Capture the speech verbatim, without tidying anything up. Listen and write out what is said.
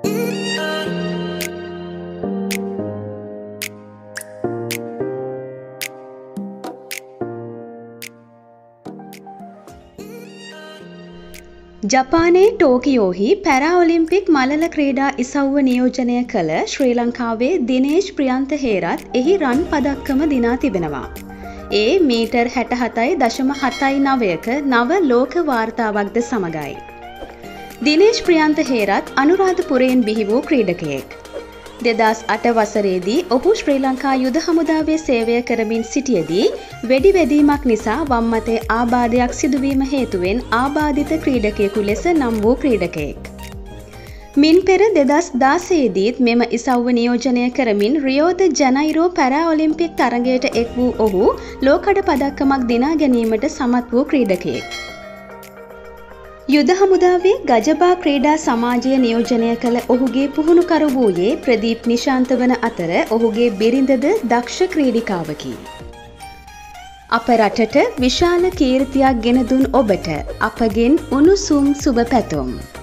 ජපානයේ ටෝකියෝහි පැරාඔලිම්පික් මලල ක්‍රීඩා ඉසව්ව නියෝජනය කළ ශ්‍රී ලංකාවේ දිනේෂ් ප්‍රියන්ත හේරත් එහි රන් පදක්කම දිනා තිබෙනවා. ඒ මීටර් හැට හතයි දශම හතයි නවයක නව ලෝක වාර්තාවක්ද සමගයි. දිනේෂ් ප්‍රියන්ත හේරත් අනුරාධපුරයෙන් බිහි වූ ක්‍රීඩකයෙක්. දෙදහස් අට වසරේදී ඔහු ශ්‍රී ලංකා යුද හමුදාවේ සේවය කරමින් සිටියදී වෙඩි වැදීමක් නිසා වම් අතේ ආබාධයක් සිදුවීම හේතුවෙන් ආබාධිත ක්‍රීඩකයෙකු ලෙස නම් වූ ක්‍රීඩකයෙක්. මින් පෙර දෙදහස් දාසයේදීත් මෙම ඉසව්ව නියෝජනය කරමින් රියෝ ද ජනයිරෝ පැරාඔලිම්පික් තරගයට එක් වූ ඔහු ලෝකඩ පදක්කමක් දිනා ගැනීමට සමත් වූ ක්‍රීඩකයෙක්. යුද හමුදාවේ ගජබා ක්‍රීඩා සමාජය නියෝජනය කළ ඔහුගේ පුහුණුකරු වූයේ ප්‍රදීප් නිශාන්ත වන අතර ඔහුගේ බිරිඳද දක්ෂ ක්‍රීඩිකාවකි. අප රටට විශාල කීර්තියක් ගෙන දුන් ඔබට අපගෙන් උණුසුම් සුබ පැතුම්.